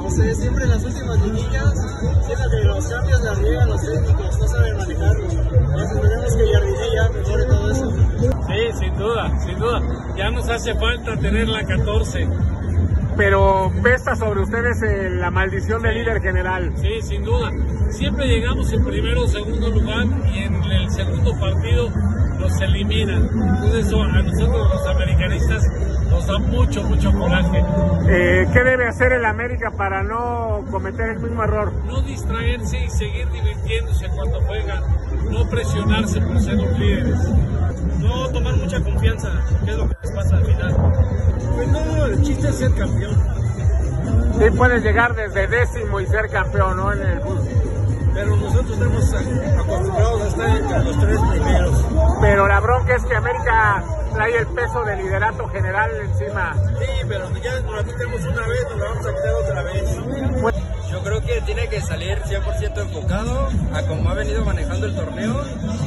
No sé, siempre en las últimas liguillas, siento que los cambios la riegan los técnicos, no saben manejarlo. Entonces veremos que Jardine ya mejore todo eso. Sí, sin duda. Ya nos hace falta tener la 14. Pero pesa sobre ustedes la maldición del líder general. Sí, sin duda. Siempre llegamos en primero o segundo lugar y en el segundo partido nos eliminan. Entonces eso a nosotros los americanistas nos da mucho coraje. ¿Qué debe hacer el América para no cometer el mismo error? No distraerse y seguir divirtiéndose cuando juegan. No presionarse por ser los líderes. No tomar mucha confianza, que es lo que les pasa al final. Pues no, el chiste es ser campeón. Sí, puedes llegar desde décimo y ser campeón, ¿no? En el fútbol. Pero nosotros estamos acostumbrados a estar entre los 3 primeros. Pero la bronca es que América trae el peso del liderato general encima. Sí, pero ya nos la quitamos una vez, nos la vamos a quitar otra vez. Yo creo que tiene que salir 100% enfocado a cómo ha venido manejando el torneo.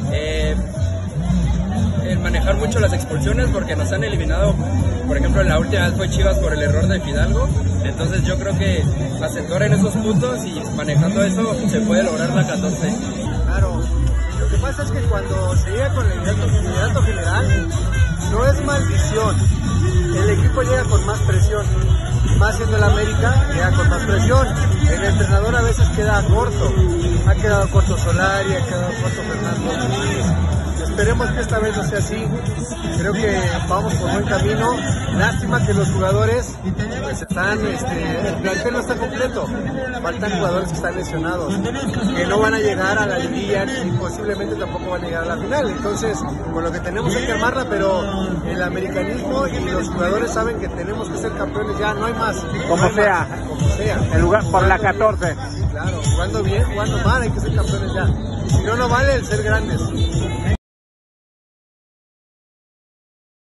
El manejar mucho las expulsiones porque nos han eliminado, por ejemplo la última vez fue Chivas por el error de Fidalgo, entonces yo creo que acentuar en esos puntos y manejando eso se puede lograr la 14. Claro, lo que pasa es que cuando se llega con el liderato general no es maldición, el equipo llega con más presión, más siendo el América llega con más presión, el entrenador a veces queda corto, ha quedado corto Solari, ha quedado corto Fernando Ortiz. Esperemos que esta vez no sea así, creo que vamos por buen camino, lástima que los jugadores pues están, el plantel no está completo, faltan jugadores que están lesionados, que no van a llegar a la liguilla y posiblemente tampoco van a llegar a la final, entonces con lo que tenemos hay que armarla, pero el americanismo y los jugadores saben que tenemos que ser campeones ya, no hay más. Como sea, en lugar por la 14. Claro, jugando bien, jugando mal, hay que ser campeones ya, si no, no vale el ser grandes.